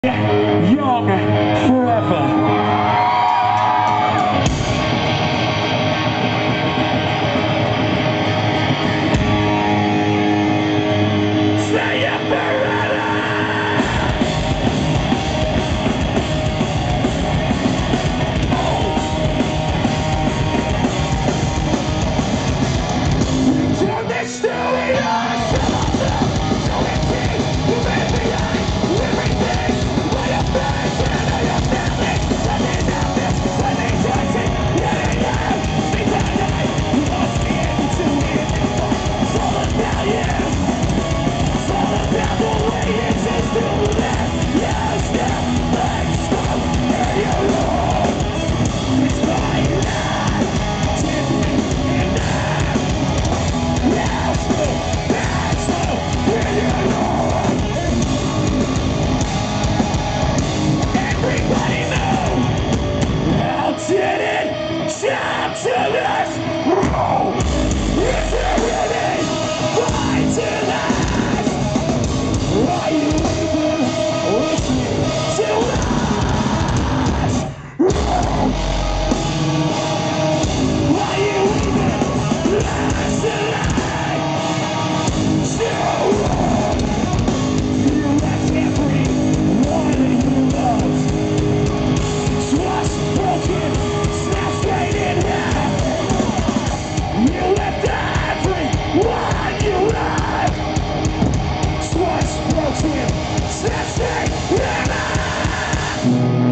Young forever. Stay up forever. Turn this story on. So empty, you leave behind everything. What a face, and I have family. Let me know this, let me touch it. Getting out, stay down, you lost me into it. It's all about you. It's all about the way it is to live. You step like smoke in your room. It's my life, tipping in half. Now slow, back slow, in your room. Everybody know how did it jump to this road? Is it really fine to last? Are you even listening to us? Are you even listening to us? You left everyone you loved. Trust broken, snapped straight in half. You left everyone you loved. Trust broken, snapped straight in half.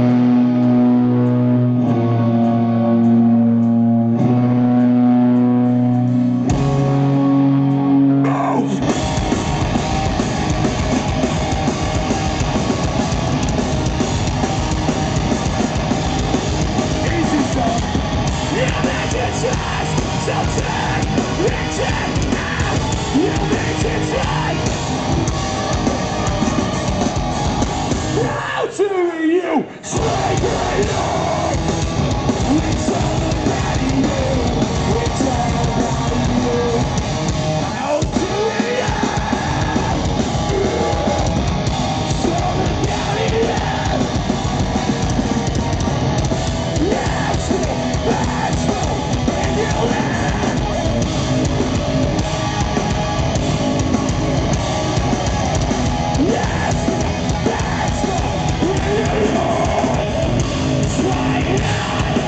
Easy stuff. You made your choice, so turn it now. You made your choice. How do you sleep it on? It's all about you. It's all about you. How do you? It's all about you. Yes, that's what in your hand. Yes, that's what in your hand. Try it out.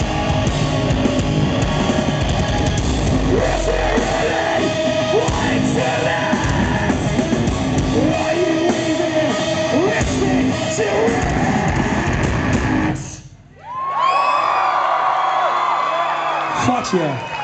Is it really fine to last? Are you even listening to us? Fuck yeah.